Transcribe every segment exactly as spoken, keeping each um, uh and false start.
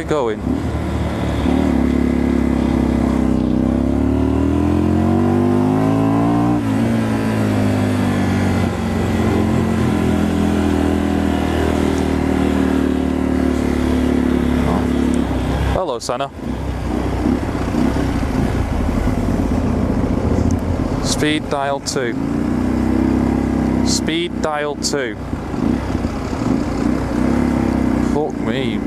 going? Hello, Senna. Speed dial two. Speed dial two. Fuck me.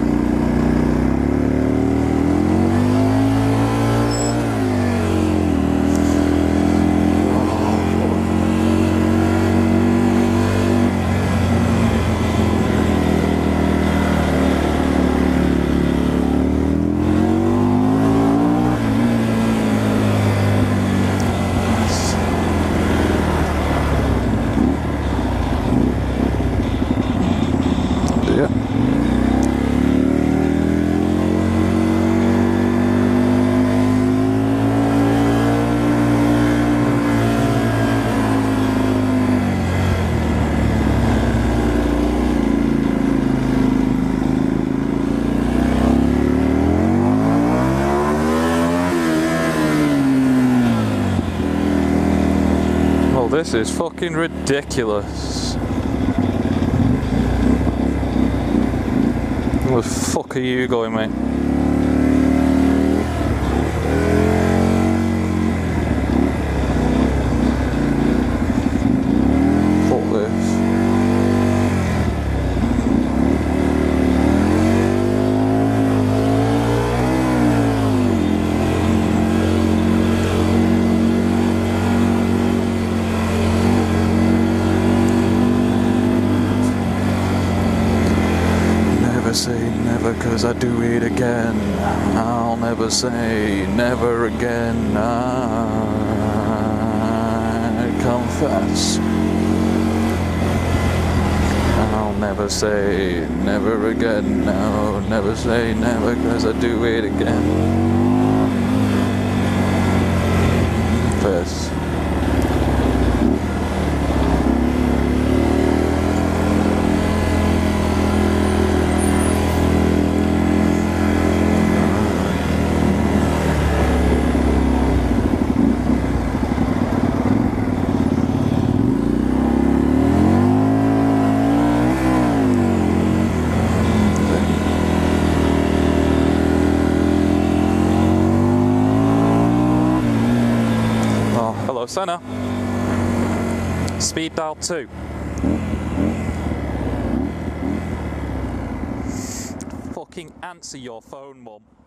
This is fucking ridiculous. Where the fuck are you going, mate? Fuck this. Say never, cause I do it again. I'll never say never again. I confess. I'll never say never again. No, never say never, cause I do it again. Confess. Senna. Speed dial two. Fucking answer your phone, mum.